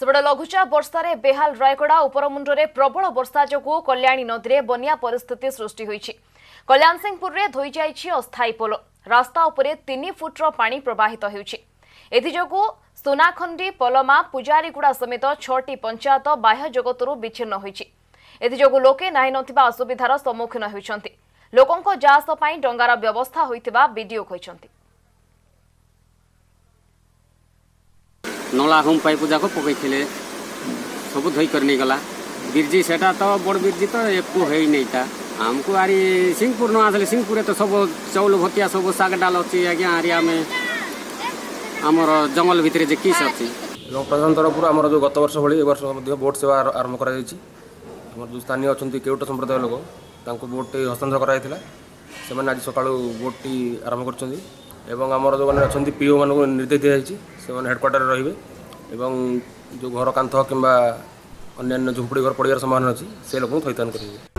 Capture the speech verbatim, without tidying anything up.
ସେପଟେ ଲଘୁଚାପ ବର୍ଷାରେ ବେହାଲ ରାୟଗଡ଼ା ଉପରମୁଣ୍ଡରେ ପ୍ରବଳ ବର୍ଷା ଯୋଗୁଁ କଲ୍ୟାଣୀ ନଦୀରେ ବନ୍ୟା ପରିସ୍ଥିତି ସୃଷ୍ଟି ହୋଇଛି। କଲ୍ୟାଣ ସିଂହପୁରରେ ଧୋଇଯାଇଛି ଅସ୍ଥାୟୀ ପୋଲ। ରାସ୍ତା ଉପରେ ତିନି ଫୁଟର ପାଣି ପ୍ରବାହିତ ହେଉଛି। ଏଥିଯୋଗୁଁ ସୁନାଖଣ୍ଡି ପଲମା ପୂଜାରୀଗୁଡ଼ା ସमेत ଛଅଟି ପଞ୍ଚାୟତ ବାହ୍ୟ ଜଗତରୁ ବିଚ୍ଛିନ୍ନ ହୋଇଛି। ଏଥିଯୋଗୁଁ ଲୋକେ ନାହିଁ ନଥିବା ଅସୁବିଧାର ସମ୍ମୁଖୀନ ହେଉଛନ୍ତି। ଲୋକଙ୍କ ଯାଆସ ପାଇଁ ଡଙ୍ଗାର ବ୍ୟବସ୍ଥା ହୋଇଥିବା ବିଡିଓ କହିଛନ୍ତି। नला होम पाइप जाक पकई सब धोई कर नहीं गला बिरजी सेटा तो बड़ बिरजी तो एक है नहीं था हमको आरी सिंहपुर न आसले सिंहपुर तो सब चाउल भतिया सब साग डाल अच्छी आज्ञा आरिया में आमर जंगल भितर जे किस अच्छी प्रशासन तरफ आमर जो गत वर्ष भाई वर्ष बोट सेवा आरंभ कर जो स्थानीय अच्छा केवट संप्रदाय लोक बोट टी हस्तांतर कराइला से आज सका बोट टी आरंभ कर आमर जो मैंने अच्छा पीओ मान निर्देश दी जाए हेडक्वार्टर रे जो घर कांथ कि अन्य झुंपड़ी घर पड़ार संभावना अच्छी से लोक थैथान करेंगे।